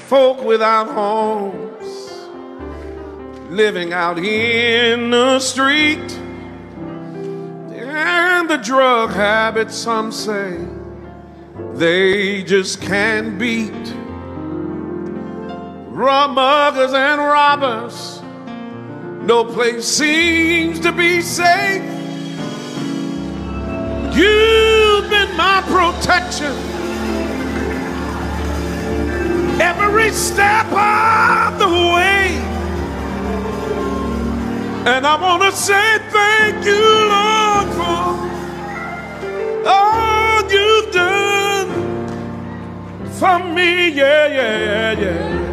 folk without homes, living out in the street, and the drug habit some say they just can't beat. Rum muggers and robbers, no place seems to be safe. You've been my protection every step of the way, and I want to say thank you, Lord, for all you've done for me. Yeah, yeah, yeah.